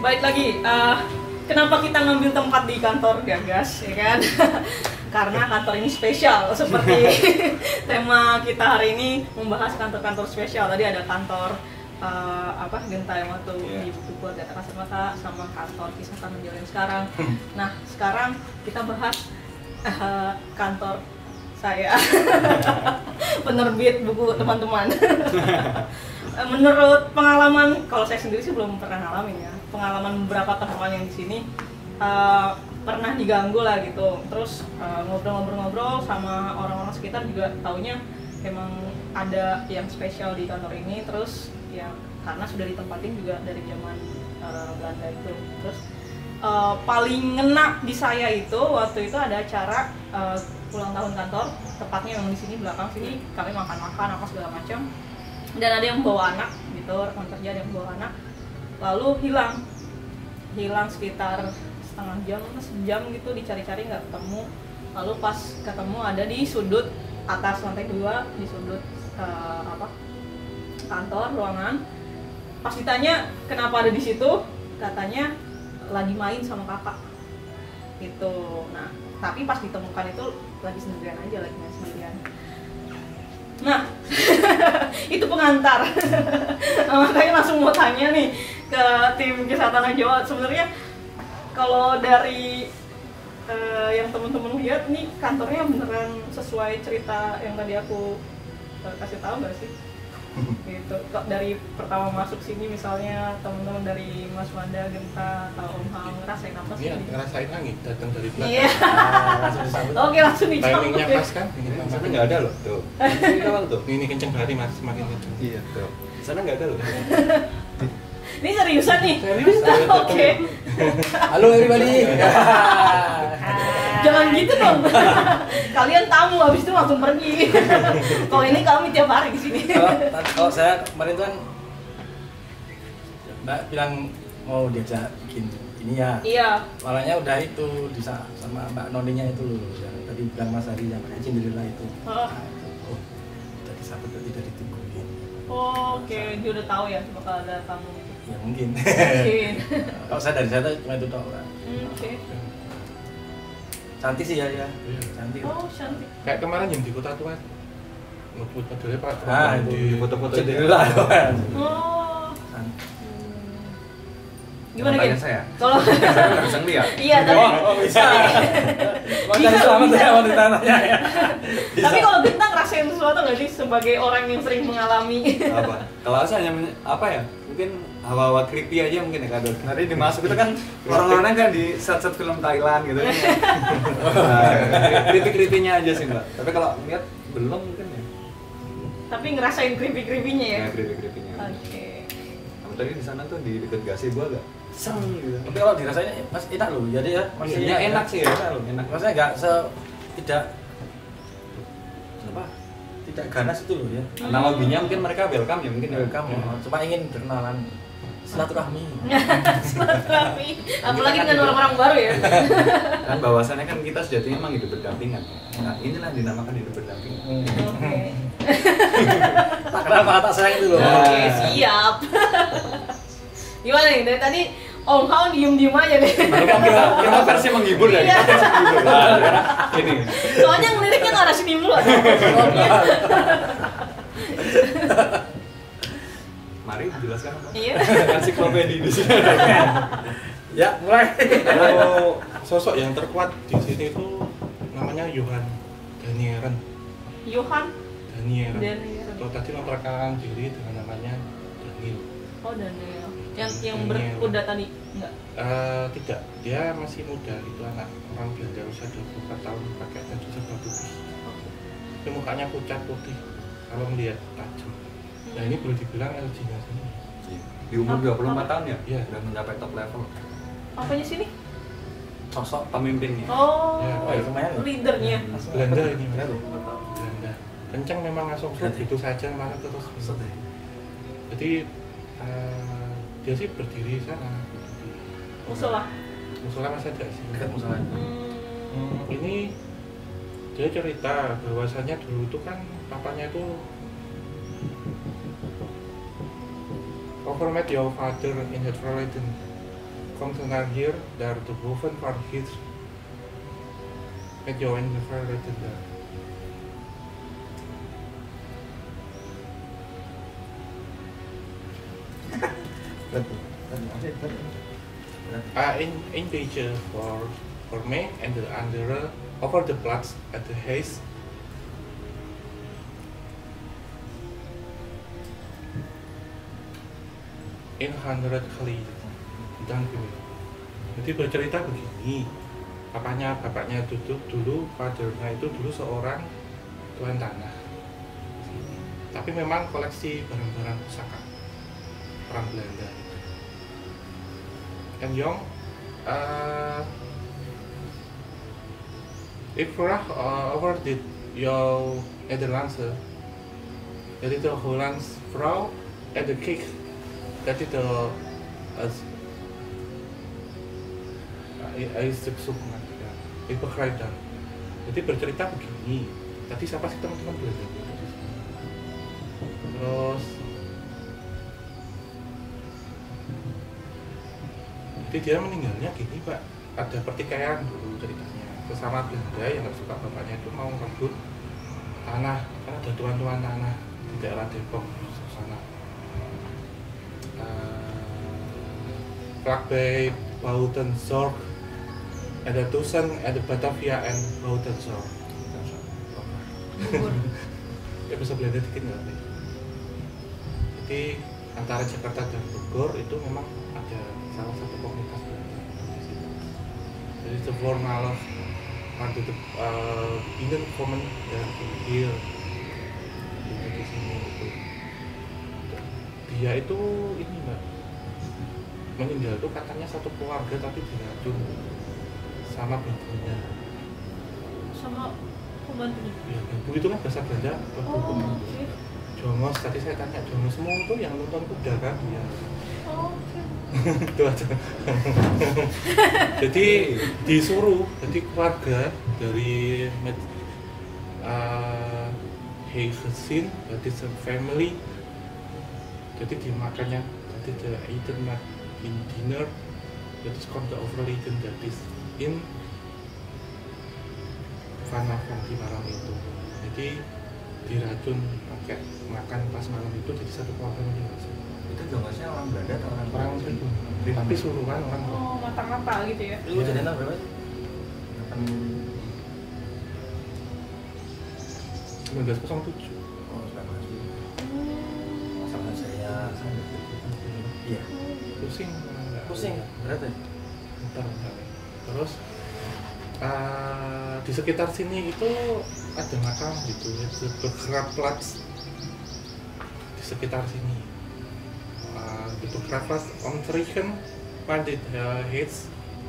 balik lagi. Kenapa kita ngambil tempat di kantor Gagas, ya kan? Karena kantor ini spesial, seperti tema kita hari ini membahas kantor-kantor spesial. Tadi ada kantor Genta yang waktu di buku keluarga Kacamata sama kantor Kisah Tanah Jawa yang sekarang. Nah, sekarang kita bahas kantor saya, penerbit buku teman-teman. Menurut pengalaman, kalau saya sendiri sih belum pernah ngalamin ya. Pengalaman beberapa teman yang di sini pernah diganggu lah gitu. Terus ngobrol-ngobrol sama orang-orang sekitar juga taunya emang ada yang spesial di kantor ini. Terus ya karena sudah ditempatin juga dari zaman Belanda itu. Terus paling ngena di saya itu waktu itu ada acara ulang tahun kantor, tepatnya yang di sini belakang sini kami makan-makan apa segala macam. Dan ada yang bawa anak gitu, rekan kerja ada yang bawa anak, lalu hilang sekitar setengah jam, sejam gitu dicari-cari nggak ketemu. Lalu pas ketemu ada di sudut atas lantai 2, di sudut kantor ruangan. Pas ditanya kenapa ada di situ, katanya lagi main sama kakak gitu. Nah tapi pas ditemukan itu lagi sendirian aja, lagi main sendirian. Nah, itu pengantar. Makanya langsung mau tanya nih ke tim Kisah Tanah Jawa. Sebenarnya kalau dari yang teman-teman lihat nih kantornya beneran sesuai cerita yang tadi aku kasih tahu nggak sih? Gitu. Dari pertama masuk sini misalnya teman-teman dari Mas Wanda, Genta, atau Om Hang ngerasain apa sih? Iya, ngerasain angin datang dari belakang. Iya. Langsung disambut. Oke, langsung dijawab. Timingnya pas kan? Ini Sana nggak ada loh, tuh. Ini doang tuh. Ini kenceng banget mas, semakin kenceng. Iya, tuh. Sana nggak ada loh. Ini seriusan nih? Serius? Oke. Halo everybody. Jangan gitu dong. Kalian tamu habis itu langsung pergi. Kalau ini kami tiap hari di sini. Kalau saya kemarin tuh kan Mbak bilang mau diajak bikin ini ya. Iya. Malahnya udah itu sama Mbak Noninya itu loh, yang tadi bilang Mas Ari yang pakai Cinderella itu. Oh. Nah, itu. Oh, udah disambut tidak ditungguin. Oke, dia udah tahu ya bakal ada tamu. Ya mungkin. Mungkin. Kalau saya dari sana cuma itu doang. Oke. Cantik sih ya, Iya. cantik. Oh, cantik. Kayak kemarin yang di kota tua, ngebut modelnya Pak. Di foto-foto Cinderella itu kan. Oh. Cantik. Gimana Tanya gitu? saya? Kalau Saya nggak bisa ngeliat. iya, tapi Bisa. Mau cari selamat saya mau ditanya ya. tapi kalau Genta ngerasain sesuatu nggak sih sebagai orang yang sering mengalami? Apa? Kalau saya hanya apa ya? Mungkin hawa-hawa creepy aja mungkin ya kadang. Nanti dimasuk itu kan orang-orang kan di set-set film Thailand gitu. Creepy-creepynya aja sih mbak. Tapi kalau lihat belum mungkin ya. Tapi ngerasain creepy-creepynya ya? Ya creepy-creepynya. Oke. Kamu tadi di sana tuh di dekat gazebo agak seng gitu. Tapi kalau dirasanya pas enak loh. Jadi ya Maksudnya enak sih ya. Enak loh. Enak. Maksudnya nggak tidak apa? Tidak ganas itu loh ya. Analoginya mungkin mereka welcome ya mungkin. Kamu cuma ingin berkenalan silaturahmi. Silaturahmi. Apalagi dengan orang-orang baru ya. Kan bahwasannya kan kita sejatinya memang hidup berdampingan. Nah inilah dinamakan hidup berdampingan. Oke. Tak kenal tak sayang itu loh. Oke, siap. Gimana nih? Dari tadi Om Hao diem-diem aja deh. Kita versi menghibur ya. Iya. Kita versi menghibur. Nah, ini. Soalnya ngeliriknya ke arah sini dulu. Mari jelaskan apa? Iya. Ensiklopedi di sini. Ya, mulai. Kalau sosok yang terkuat di sini itu namanya Johan Danieren. Johan Danieren. Danieren. Kalau tadi memperkenalkan diri dengan namanya Daniel. Oh, Daniel. Yang Daniel. berkuda tadi enggak? Tidak, dia masih muda, itu anak orang Belanda usia 24 tahun pakai baju serba putih. Tapi mukanya pucat putih, kalau melihat tajam. Nah ini boleh dibilang LG-nya sini. Di umur 24 tahun ya? Iya. Udah mencapai top level. Apanya sini? Sosok pemimpinnya. Oh, Ya, lumayan loh. leadernya. Belanda ini mas. Betul. Belanda. Kencang memang langsung itu saja malah terus. Jadi dia sih berdiri sana. Musola. Musola masih ada sih. Dekat musola. Ini dia cerita bahwasannya dulu itu kan papanya itu overmet your father in Headfroliden. container here, there the woven for his join the fire later there. In picture for me and the under over the plots at the haze. In 100 kali dan jadi bercerita begini, bapaknya dulu fathernya itu dulu seorang tuan tanah, tapi memang koleksi barang-barang pusaka orang Belanda itu. En Jong, ik vraag over dit jouw Nederlandse, dat is de Hollands vrouw en de kik. Dat is de stuk zoeken, ya. Ik begrijp dat. Jadi bercerita begini. Tadi siapa sih teman-teman belajar? Terus, jadi dia meninggalnya gini Pak. Ada pertikaian dulu ceritanya. Sesama Belanda yang nggak suka bapaknya itu mau rebut tanah, karena ada tuan-tuan tanah di daerah Depok sana. Vlakbij Buitenzorg, ada Tussen, ada Batavia en Buitenzorg. Ya bisa Belanda dikit nggak nih? Jadi antara Jakarta dan Bogor itu memang ada salah satu komunitas Belanda di situ. Jadi the voormalig maar de binnenkomen dan hier di sini itu. Dia itu ini Mbak, meninggal itu katanya satu keluarga tapi diracun sama babunya. Sama pembantunya. Ya, babu itu kan bahasa Belanda, babu. Okay. Jongos, tadi saya tanya jongosmu itu yang nonton kuda kan dia. Okay. Itu aja. Jadi disuruh, jadi keluarga dari Heigesin, jadi family. Jadi dimakannya, jadi the eaten in dinner. That is called the overeaten, that is in Vanavang di malam itu. Jadi diracun pakai makan pas malam itu, jadi satu keluarga meninggal. Itu jongosnya orang Belanda atau orang Pribumi. Tapi suruhan orang. Oh, mata-mata gitu ya. Lu jadi tahun berapa sih? 1907. Oh, sama sih. Sama saya. Iya. Pusing. Pusing. Berat ya? Bentar. Terus di sekitar sini itu ada makam gitu, begrafplaats di sekitar sini. Itu begrafplaats omtreken waar dit heet.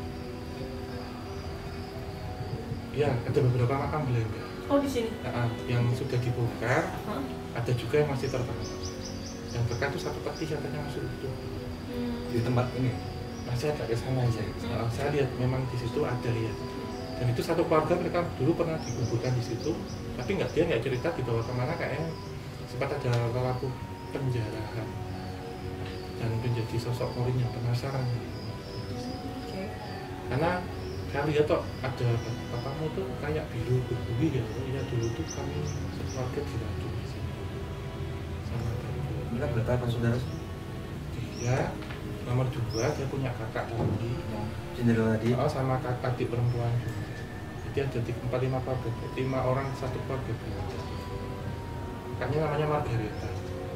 Ya, ada beberapa makam Belanda. Oh, di sini. Yang sudah dibongkar, Hah? ada juga yang masih tertanam. Yang berkat itu satu peti katanya masih utuh. Di tempat ini. Masih ada ke sana aja. Saya lihat memang di situ ada ya. Dan itu satu keluarga mereka dulu pernah dikuburkan di situ, tapi dia nggak cerita dibawa kemana, kayaknya sempat ada pelaku penjarahan dan menjadi sosok Korin yang penasaran. Okay. Karena saya lihat kok ada bapakmu tuh kayak biru berbunyi ya, ya dulu tuh kami sekeluarga diracun di sini. Sama Mereka berapa saudara sih? dia nomor 2, dia punya kakak lagi. Cinderella tadi. Oh, sama kakak adik perempuan juga. Jadi ada 4-5 keluarga, 5 orang satu keluarga. Kakaknya namanya Margareta.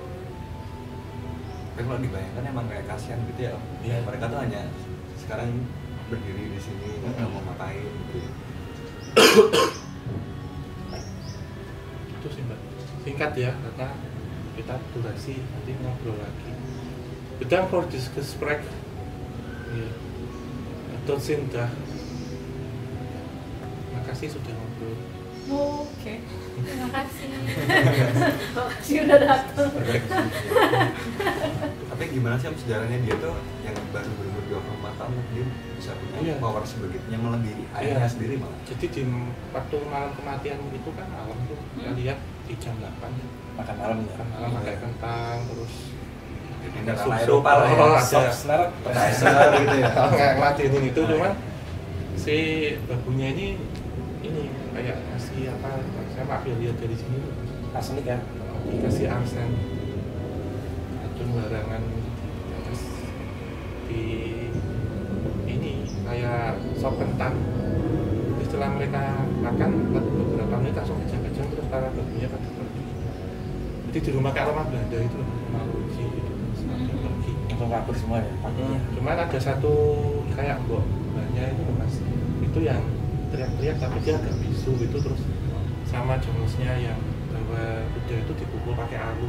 Tapi kalau dibayangkan emang kayak kasihan gitu ya. Iya. Mereka tuh hanya sekarang berdiri di sini nggak tahu mau ngapain gitu. Itu sih Mbak. Singkat ya, karena kita durasi nanti ngobrol lagi. Bedankt voor dit gesprek. Ya. Tot ziens. Makasih sudah ngobrol. Oke. Terima kasih. Makasih udah datang. Tapi gimana sih sejarahnya dia tuh yang baru berumur 24 tahun dia bisa punya Iya. power sebegitu yang melebihi ayahnya Iya. sendiri malah. Jadi di waktu malam kematian itu kan malam tuh, kita lihat di jam 8 Makan malam ya. makan malam pakai kentang, terus negara Sub-sub, Eropa lah ya. ada. Soft snare, Kaiser gitu ya. Kalau nggak ngeladenin itu cuman si babunya ini kayak ngasih apa, saya maaf ya lihat dari sini arsenik ya. dikasih arsen racun barangan terus di ini kayak sop kentang. Jadi setelah mereka makan beberapa menit langsung kejang-kejang terus para babunya pada pergi. Jadi di rumah kayak rumah Belanda itu malu sih gitu pada pergi. Langsung kabur semua ya. Cuman ada satu kayak mboknya itu mas, itu yang teriak-teriak tapi dia agak bisu gitu, terus sama jemusnya yang bawa kuda itu dipukul pakai alu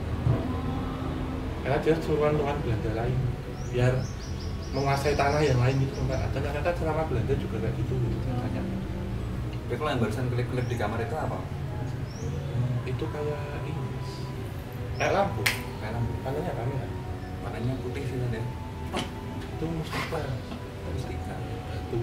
karena dia suruhan Tuhan Belanda lain biar menguasai tanah yang lain gitu mbak. Dan ternyata selama Belanda juga kayak gitu katanya. Tapi kalau yang barusan klip-klip di kamar itu apa? Itu kayak ini kayak lampu panelnya kamera, Makanya putih sih tadi. itu mustika batu.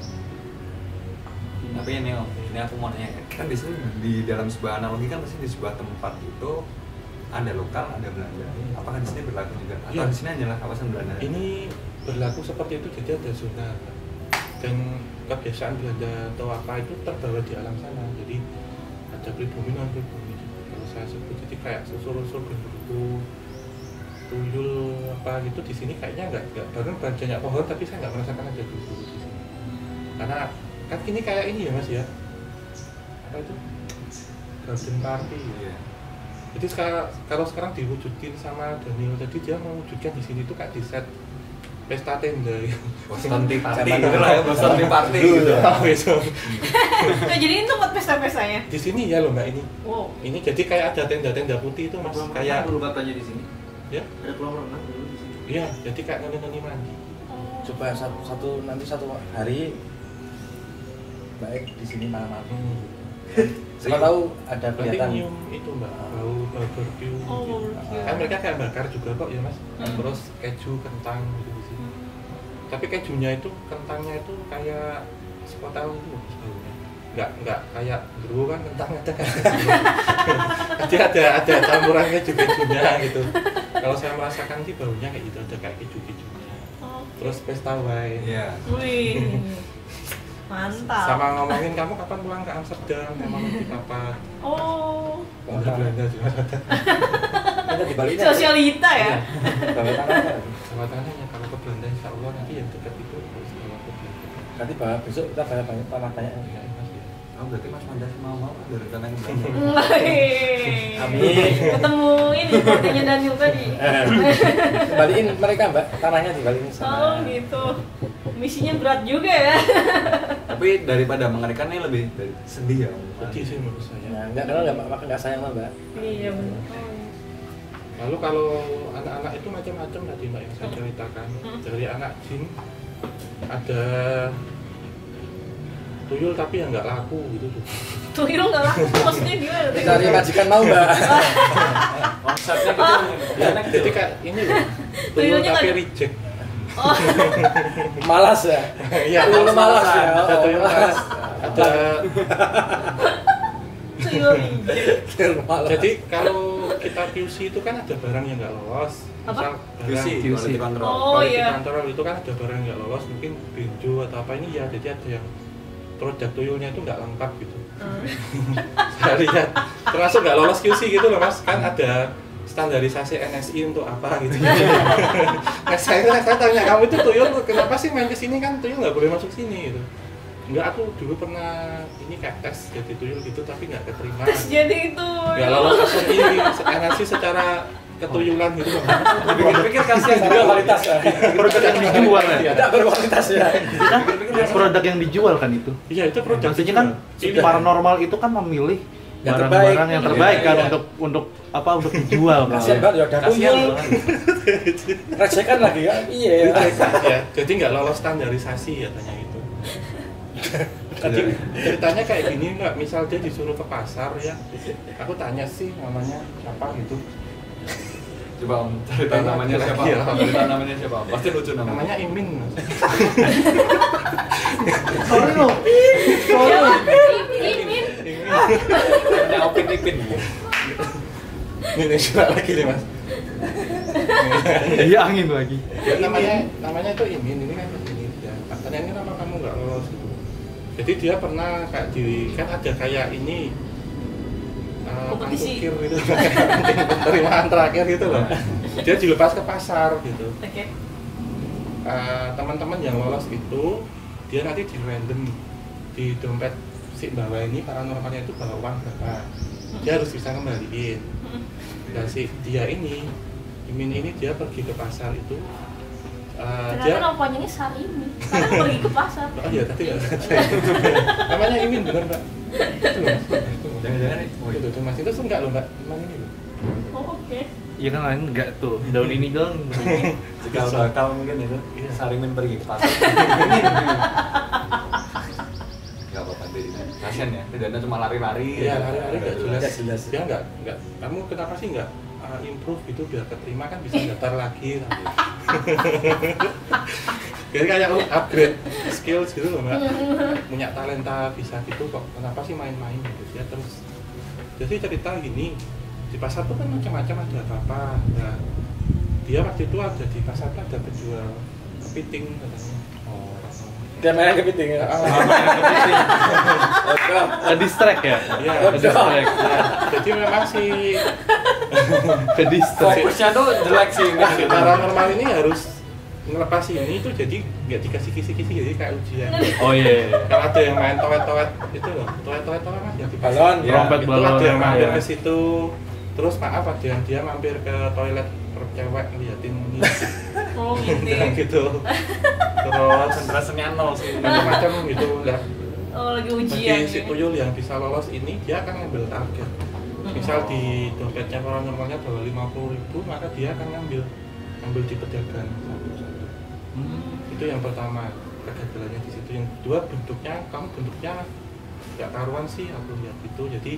Tapi ini Om, ini aku mau nanya, kan di sini di dalam sebuah analogi kan pasti di sebuah tempat itu ada lokal, ada Belanda. Apakah di sini berlaku juga? Atau Iya. di sini hanyalah kawasan Belanda? Ini berlaku seperti itu, jadi ada zona dan kebiasaan Belanda atau apa itu terbawa di alam sana. Jadi ada pribumi non pribumi. Kalau saya sebut jadi kayak susur-susur genderuwo, tuyul apa gitu di sini kayaknya nggak bareng banyak pohon, tapi saya nggak merasakan ada dulu di sini. Karena kan ini kayak ini ya mas ya, apa itu garden party ya. Iya. Jadi kalau sekarang diwujudin sama Daniel tadi, dia mewujudkan di sini tuh kayak di set pesta tenda ya. Boston Tea Party Zaman gitu lah ya, Boston Tea Party gitu. Nah, jadi itu buat pesta-pestanya. Di sini ya loh mbak ini. Wow. Ini jadi kayak ada tenda-tenda putih itu mas, kayak dulu katanya di sini. ya. Ada kolam renang dulu di sini. Iya, jadi kayak ngeni mandi. Coba nanti satu hari baik di sini malam-malam. Siapa tahu ada Nanti kegiatan. nyium itu mbak, bau barbecue. Oh, gitu. barbecue. Kan mereka kayak bakar juga kok ya mas. Hmm. Terus keju, kentang gitu di sini. Tapi kejunya itu, kentangnya itu kayak sepotong itu bagus baunya. Nggak kayak dulu kan kentang ada kan. Jadi ada campuran kejunya gitu. Kalau saya merasakan sih baunya kayak gitu, ada kayak keju-kejunya. Terus pesta wine. Iya. Wih. Mantap. Sama ngomongin kamu kapan pulang ke Amsterdam, emang nanti apa? Oh. Bahasa Belanda juga ada. Ada di Bali. Sosialita ya. Bawa tangan. Sama tanya kalau ke Belanda insya Allah nanti yang dekat itu harus bawa ke Belanda. Nanti besok kita banyak tanah banyak. Ya, Mas, ya. Oh berarti Mas Mandas mau dari tanah yang Belanda. Wih. Amin. Ketemu ini portinya Daniel tadi. Balikin mereka mbak, tanahnya dibalikin sama. Oh gitu. Misinya berat juga ya. Tapi daripada mengerikan ini lebih dari sedih ya. Sedih sih menurut saya. Nah, enggak karena nggak sayang lah mbak. Iya benar. Lalu kalau anak-anak itu macam-macam tadi mbak yang saya ceritakan. Dari anak jin ada tuyul tapi yang nggak laku gitu tuh. Tuyul nggak laku maksudnya gimana? Cari majikan mau mbak. Konsepnya gitu. Ya, jadi kayak ini loh. Tuyul Tuyulnya tapi nggak- reject. Oh. Malas ya. Iya. Tuyul malas ya. Ada tuyul malas. Ada. Tuyul reject. Tuyul malas. Jadi kalau kita QC itu kan ada barang yang nggak lolos. Apa? Misal QC, quality control. Oh, quality iya. control itu kan ada barang yang nggak lolos, mungkin benjo atau apa ini ya. Jadi ada yang produk tuyulnya itu nggak lengkap gitu. Saya lihat termasuk nggak lolos QC gitu loh mas, kan ada standarisasi NSI untuk apa gitu. Nah saya tanya kamu itu tuyul kenapa sih main kesini, kan tuyul nggak boleh masuk sini gitu. Enggak, aku dulu pernah ini kayak tes jadi tuyul gitu tapi nggak keterima. Terus jadi itu. Nggak lolos SNI NSI secara ketuyulan gitu loh. Pikir-pikir kasihan juga kualitas ya. Produk yang dijual ya. Tidak berkualitas ya. Produk yang dijual kan itu. Iya itu produk. Maksudnya kan Iya. paranormal itu kan memilih Yang barang-barang terbaik. yang terbaik kan Iya. untuk apa untuk dijual kan. Kasihan banget ya udah Kasihan tuyul. banget. Recekan lagi ya. Iya. Ya, jadi nggak lolos standarisasi katanya itu. Tadi ceritanya kayak gini mbak, misal dia disuruh ke pasar ya, aku tanya sih namanya apa gitu. Coba Om, cerita namanya siapa? Iya. Cerita namanya siapa? Pasti lucu namanya. Namanya Imin mas. Sorry loh. Siapa? Imin. Imin. Namanya Opin Ipin. Ini coba lagi nih mas. Iya angin lagi. Ya, namanya itu ini kan ini ya. Pertanyaannya kenapa kamu nggak lolos gitu. Jadi dia pernah kayak kan ada kayak ini kompetisi pangkukir gitu, penerimaan terakhir gitu loh. Dia dilepas ke pasar gitu. Oke. Teman-teman yang lolos itu dia nanti di random di dompet si bawah ini paranormalnya itu bawa uang berapa, dia harus bisa kembaliin. Dan si dia ini Imin ini dia pergi ke pasar itu Ternyata namanya ini Sarimi. Sekarang pergi ke pasar. Oh iya tadi nggak namanya Imin bener mbak. Itu loh mas. Jangan-jangan Itu mas itu enggak loh mbak. Iman ini loh. Oh, oke. Iya kan lain enggak tuh. Daun ini dong. Cikal bakal mungkin itu. Iya. Sarimin pergi ke pasar. nggak apa-apa deh. Kasian ya, tidak cuma lari-lari. Iya lari-lari nggak jelas. jelas. Dia nggak. Kamu kenapa sih nggak improve itu biar keterima kan bisa daftar lagi. Jadi kayak upgrade skills gitu loh mbak. Punya talenta bisa gitu kok. Kenapa sih main-main gitu ya terus. Jadi cerita gini, di pasar tuh kan macam-macam ada apa-apa. Nah, dia waktu itu ada di pasar tuh ada penjual kepiting katanya. Dia main kepiting ya. Distract ya? Iya, Distract. jadi memang si Distract. Fokusnya tuh jelek sih. si paranormal ini harus ngelepas ini tuh jadi nggak dikasih kisi-kisi jadi kayak ujian. Oh iya. Kalau ada yang main toet-toet itu loh, toet-toet apa mas yang di pasar? Balon. Ya, Trompet itu balon, ada yang mampir ya. ke situ. Terus maaf ada yang dia mampir ke toilet cewek ngeliatin ini Oh, gitu. bilang gitu. Terus Konsentrasinya nol sih. macam-macam gitu. Nah, Oh, lagi ujian. bagi si tuyul yang bisa lolos ini dia akan ngambil target. Misal di dompetnya paranormalnya bawa 50.000, maka dia akan ngambil di pedagang satu-satu. Itu yang pertama, kegagalannya di situ. Yang kedua kamu bentuknya nggak karuan sih aku lihat itu. Jadi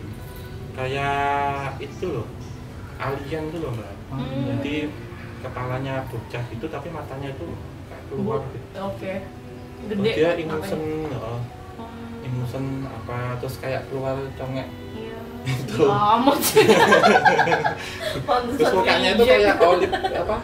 kayak itu loh, alien tuh loh mbak. Jadi kepalanya bocah gitu tapi matanya itu kayak keluar gitu. Oke. Terus Gede. dia ingusen, Oh, ingusen apa terus kayak keluar congek. iya. Itu. Amat sih. Terus mukanya itu kayak olive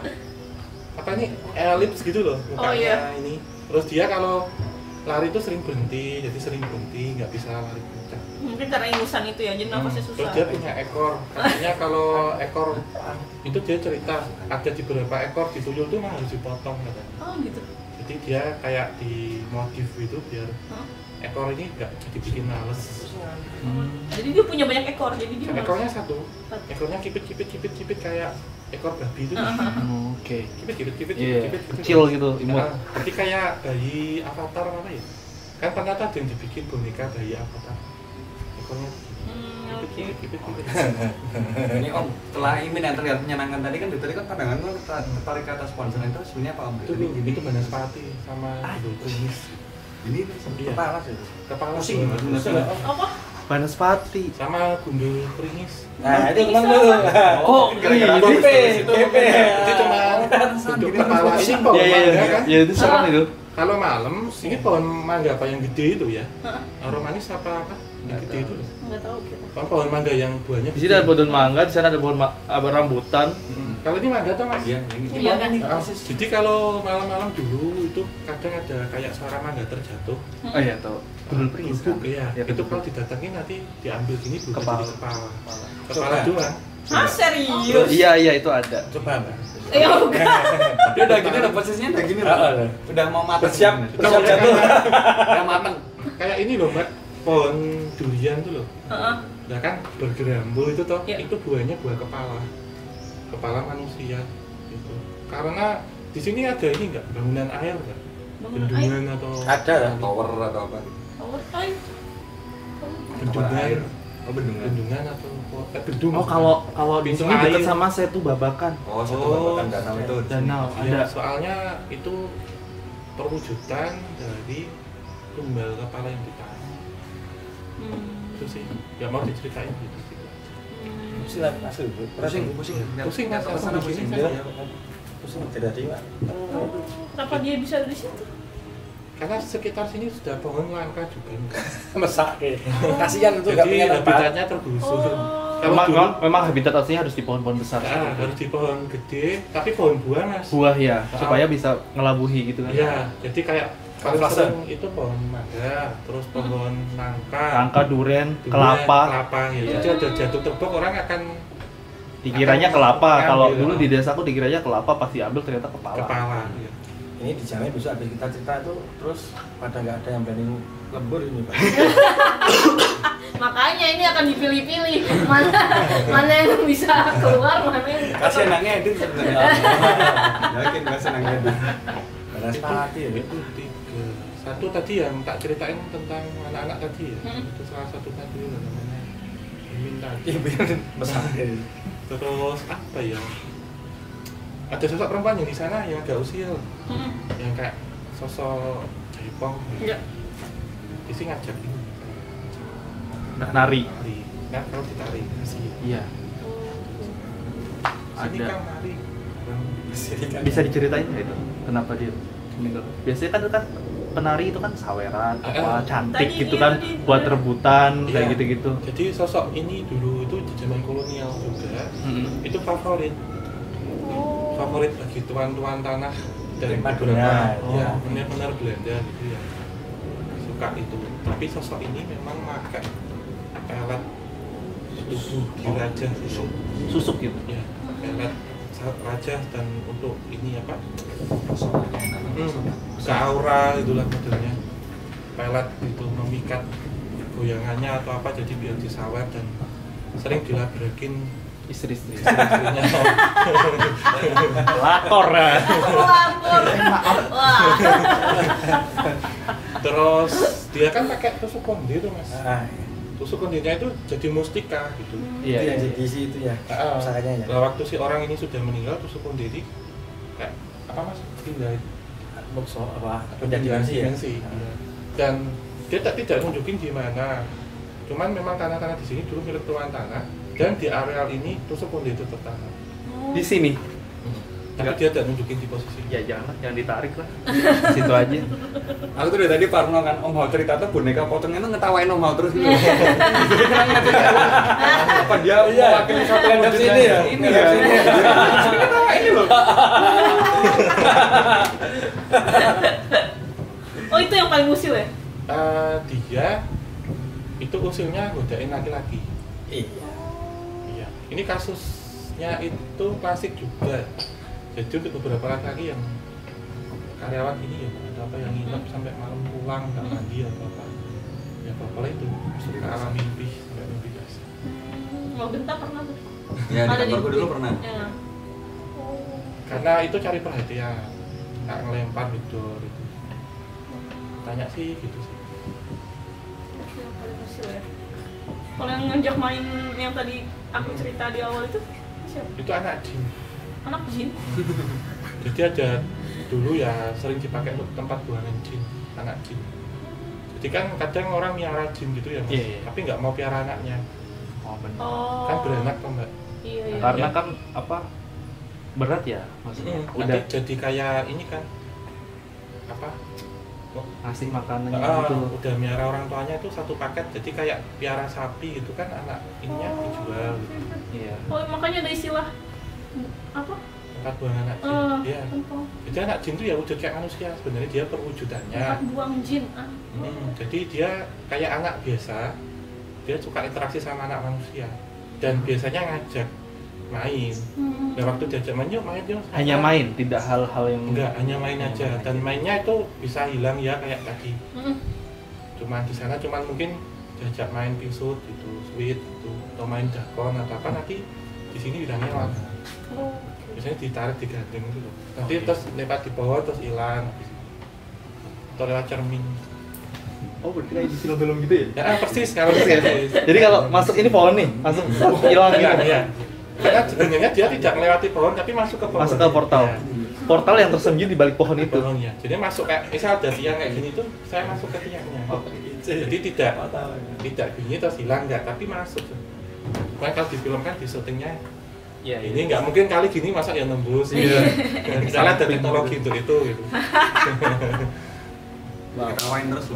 apa nih elips gitu loh mukanya Oh, iya. ini. Terus dia kalau lari itu sering berhenti, jadi sering berhenti nggak bisa lari kencang. Mungkin karena ingusan itu ya, jadi nafasnya Terus susah. dia punya ekor, katanya kalau ekor itu dia cerita ada di beberapa ekor di tuyul tuh mah harus dipotong katanya. Oh, gitu. Jadi dia kayak di modif itu biar Hah? ekor ini nggak jadi bikin males. Jadi dia punya banyak ekor, jadi dia Ekornya satu, ekornya kipit kayak ekor babi itu. Oke. Kipit. Iya. Kecil gitu, imut. Nah, jadi kayak bayi Avatar apa ya? Kan pernah ada yang dibikin boneka bayi Avatar. Ekornya Oke. kipit. Ini Om, setelah Imin yang terlihat menyenangkan tadi kan pandangan lo tertarik ke atas sponsor itu sebenarnya apa Om? Itu Banaspati sama Gundul Primis. Ini Iya. kepala sih. Kepala Pusing, pusing. Apa? Banaspati. Sama Gundul Primis. Nah, itu teman lu. Kok GP. Itu cuma bentuk kepala ini pohon Iya iya mangga kan? iya itu serem itu. Kalau malam, ini pohon mangga apa yang gede itu ya? Aromanis apa? Yang gede itu loh. Enggak tahu kita. Pohon mangga yang buahnya Di sini ada pohon mangga, di sana ada pohon rambutan. Kalau ini mangga tuh mas? Iya, Iya kan? Jadi kalau malam-malam dulu itu kadang ada kayak suara mangga terjatuh. Oh iya tahu. Gundul Primis. Bubuk ya. Ya, Itu betul. kalau didatengin nanti diambil gini berubah Kepala. jadi kepala. Kepala doang. Hah, serius? Iya itu ada. Coba, Mbak. Ya bukan. Dia udah gini, udah posisinya udah gini loh. Udah mau matang. Bersiap Terus jatuh. Udah matang. Kayak ini loh mbak, pohon durian tuh loh. Heeh. Nah kan bergerambul itu toh, Iya. itu buahnya buah kepala manusia gitu. Karena di sini ada ini enggak bangunan air enggak? Bangunan Bendungan atau Ada lah. Tower atau apa? Oh, ay. bendungan, Oh, bendungan. bendungan atau bendung. Oh kalau di Pintu sini dekat air. sama Setu Babakan. Oh, satu Oh, babakan danau itu. Danau Ya, ada. soalnya itu perwujudan dari tumbal kepala yang ditaruh. Itu sih, nggak mau diceritain gitu. Silat asli. Pusing. Pusing Nggak mas, tahu sana pusing pusing. saya. Pusing tidak ada, Pak. Kenapa dia bisa di situ? Karena sekitar sini sudah pohon langka juga. Mesak. Kasihan itu enggak Jadi punya tempat. habitatnya tergusur. Oh. Kalau Memang, dulu memang habitat aslinya harus di pohon-pohon besar. harus di pohon gede, tapi pohon buah mas. Buah ya, supaya bisa ngelabuhi gitu kan. Iya, jadi kayak paling Kamuflase. sering itu pohon mangga, terus pohon nangka, Rangka, duren, durian, kelapa. kelapa ya. Jadi ada jatuh terbang orang akan Dikiranya akan kelapa. ngambil. Kalau dulu di desaku dikiranya kelapa, pasti ambil ternyata kepala. kepala. Ya. Ini dijamin besok habis kita cerita itu terus pada nggak ada yang berani lembur ini Pak. Makanya ini akan dipilih-pilih mana yang bisa keluar, mana yang Kasih enaknya edit sebenarnya. Yakin kasih enaknya. Balas pati ya. Itu 3. Satu tadi yang tak ceritain tentang anak-anak tadi ya. Itu salah satu tadi namanya Mimin tadi. Besar. Terus apa ya? Ada sosok perempuan yang di sana yang agak usil, yang kayak sosok Jaipong. Iya. Isi ngajak ini. Nari. Nah, kalau ditarik sih. Iya. Sini Ada. kan nari. Bisa diceritain nggak itu? Kenapa dia meninggal? Biasanya kan penari itu kan saweran, apa cantik Tadi gitu iya, kan, tadi. buat rebutan kayak Iya. gitu-gitu. Jadi sosok ini dulu itu di zaman kolonial juga, itu favorit bagi tuan-tuan tanah dari Prima beberapa donna. ya Oh. benar-benar Belanda gitu ya suka itu. Tapi sosok ini memang pakai pelet tubuh di raja susuk Susuk gitu. ya, pelet raja dan untuk ini apa? Ke aura itulah modelnya. Pelet itu memikat goyangannya atau apa jadi biar disawer dan sering dilabrakin Istri-istri. istrinya. Lakor ya. pelapor. Wah. Terus dia kan pakai tusuk konde tuh mas. Ah, Tusuk kondenya itu jadi mustika gitu. Iya. itu yang Iya. jadi isi itu ya. Ah, Pusakanya ya. Nah, waktu si orang ini sudah meninggal tusuk konde ini kayak apa mas? Pindah Bokso apa? Pindah dimensi ya. Iya. Dan dia tidak nunjukin di mana. Cuman memang tanah-tanah di sini dulu milik tuan tanah dan di areal ini tusuk konde itu tertanam. Di sini. Tapi dia tidak nunjukin di posisi. Ya jangan ditarik lah. Di situ aja. Aku tuh dari tadi Parno kan Om Hao cerita tuh boneka potongnya tuh ngetawain Om Hao terus gitu. Apa dia mewakili satu Ngadep wujud sini ya? Ini Ngadep ya. sini ya? Ini ketawa ini loh. Oh itu yang paling usil ya? Dia itu usilnya godain laki-laki. Iya. Iya. Ini kasusnya itu klasik juga. Jadi untuk beberapa laki-laki yang karyawan ini ya ada apa yang nginep sampai malam pulang nggak mandi atau apa ya apa itu suka alam mimpi sampai mimpi basah. Mau genta pernah tuh? Ya di Ada kantorku Bukit. dulu pernah. Ya. Karena itu cari perhatian nggak ngelempar gitu. Tanya sih gitu sih. Itu yang paling usil ya. Kalau yang ngajak main yang tadi aku cerita di awal itu siapa? Itu anak jin. Anak jin? Jadi ada dulu ya sering dipakai untuk tempat buangan jin, anak jin. Jadi kan kadang orang miara jin gitu ya mas, Iya, iya. tapi nggak mau piara anaknya, Oh benar. Oh. kan beranak tuh mbak. Iya iya. Karena Ya. kan apa berat ya maksudnya. Nanti Udah jadi kayak ini kan apa? ngasih makanan Ah, gitu. udah miara orang tuanya itu satu paket, jadi kayak piara sapi gitu kan anak ininya dijual gitu. Iya. Oh makanya ada istilah apa? Tempat buangan anak jin. Iya. Tempat Jadi anak jin itu ya wujud kayak manusia sebenarnya dia perwujudannya. buang jin. Jadi dia kayak anak biasa, dia suka interaksi sama anak manusia dan biasanya ngajak main. Dan waktu diajak main yuk main yuk. Hanya main, tidak hal-hal yang Enggak, hanya main aja. Dan mainnya itu bisa hilang ya kayak tadi. Cuman di sana cuman mungkin diajak main pisut gitu, sweet gitu, atau main dakon atau apa nanti di sini hilangnya lama. Oh. Biasanya ditarik digantung gitu loh. Nanti terus lewat di bawah terus hilang. Atau lewat cermin. Oh, berarti kayak di film-film gitu ya? Ya persis kalau persis. Jadi kalau masuk ini pohon nih, masuk hilang gitu. Iya. Karena sebenarnya dia tidak melewati pohon tapi masuk ke pohon. Masuk ke portal. Ya, Portal yang tersembunyi di balik pohon itu. pohonnya. Jadi masuk kayak misal ada tiang kayak gini tuh saya masuk ke tiangnya. Oh, Jadi tidak bunyi terus hilang enggak, tapi masuk. Makanya kalau di film kan di syutingnya Iya, ini nggak mungkin kali gini masa ya nembus. Iya. Misalnya ada teknologi untuk itu gitu. Ketawain terus loh.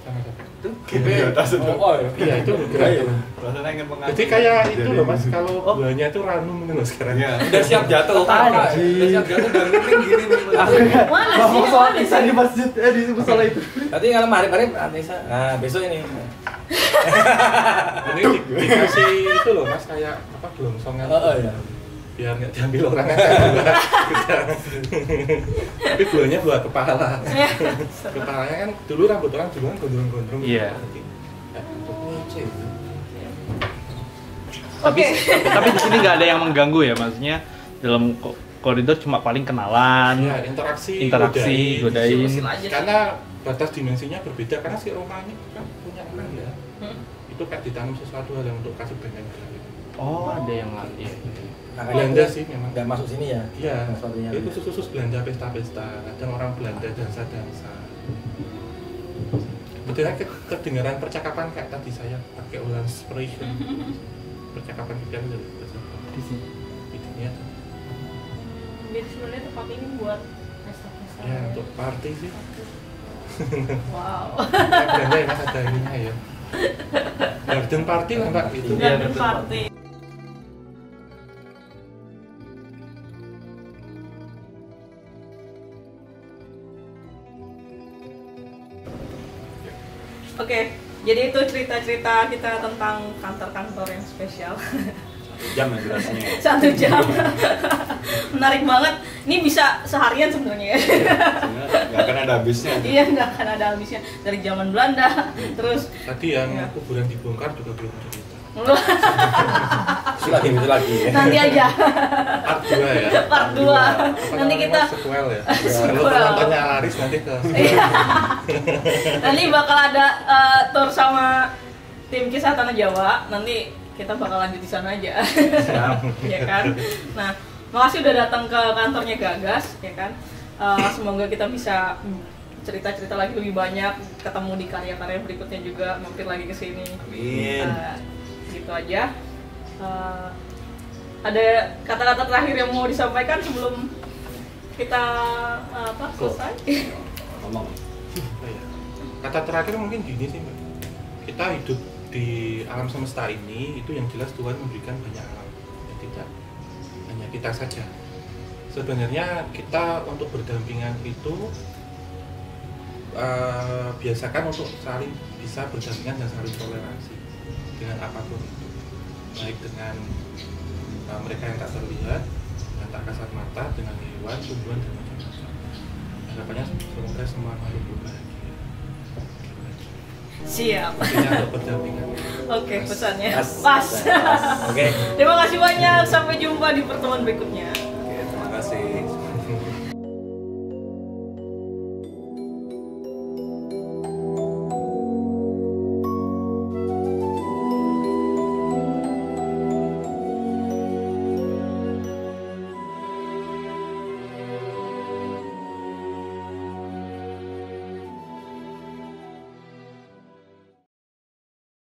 sama-sama. Itu gini di atas itu. Iya itu gerak tuh. Rasanya ingin mengambil. Jadi kayak itu Jadi- loh mas, kalau buahnya itu ranum gitu loh sekarang. Iya, udah siap jatuh. Udah siap jatuh dan mending gini nih. Mana sih? Ngomong soal Mana kisah sih? di masjid, di musola itu. Nanti kalau mari Anissa. Nah, besok ini. Ini dikasih itu loh mas, kayak apa gelongsongan. Oh ya. Biar nggak diambil orang aja. Tapi buahnya buah kepala. Iya. Kepalanya kan dulu rambut orang dulu kan gondrong-gondrong. Iya. Gitu. Tapi di sini nggak ada yang mengganggu ya, maksudnya dalam koridor cuma paling kenalan, Ya, interaksi, godain. Usil aja sih. Karena batas dimensinya berbeda, karena si rumahnya kan punya anak ya. Itu kayak ditanam sesuatu hal yang untuk kasih benefit gitu. Oh, ada yang lain. Belanda sih memang. Nggak masuk sini ya? Iya, Sesuatunya. itu khusus Belanda pesta-pesta, kadang orang Belanda dansa-dansa. Betulnya kedengaran percakapan kayak tadi saya pakai ulang inspiration. Percakapan kita dari tersebut. Di sini. Intinya Jadi sebenarnya tempat ini buat pesta-pesta. ya untuk party sih. Wow. Ya, Belanda ya mas ada ininya ya. Garden party lah mbak gitu. Iya, Garden betul. party. Oke, jadi itu cerita-cerita kita tentang kantor-kantor yang spesial. Jam ya durasinya. 1 jam. Menarik banget. Ini bisa seharian sebenarnya ya. Sebenarnya nggak akan ada habisnya. Iya, nggak akan ada habisnya. Dari zaman Belanda, terus Tadi yang Iya. kuburan dibongkar juga belum cerita. Itu lagi. nanti aja Part 2 ya. part 2. Apa Nanti namanya, kita Mas? Sequel ya. Sequel. Kalau penontonnya laris nanti ke Iya. Nanti bakal ada tour sama tim Kisah Tanah Jawa. Nanti kita bakal lanjut di sana aja. Ya kan? Nah, makasih udah datang ke kantornya Gagas, ya kan? Semoga kita bisa cerita-cerita lagi lebih banyak, ketemu di karya-karya berikutnya juga, mampir lagi ke sini. Amin. Gitu aja. Ada kata-kata terakhir yang mau disampaikan sebelum kita selesai? Ngomong. apa ya? Kata terakhir mungkin gini sih Mbak. Kita hidup di alam semesta ini itu yang jelas Tuhan memberikan banyak alam. Ya, tidak hanya kita saja. Sebenarnya kita untuk berdampingan itu biasakan untuk saling bisa berdampingan dan saling toleransi dengan apapun itu, baik dengan mereka yang tak terlihat, yang tak kasat mata, dengan hewan, tumbuhan dan macam-macam. Harapannya semoga semua makhluk berbahagia. Siap. Intinya untuk berdampingan. Oke, pesannya Pas. pas. Oke. Terima kasih banyak. Sampai jumpa di pertemuan berikutnya.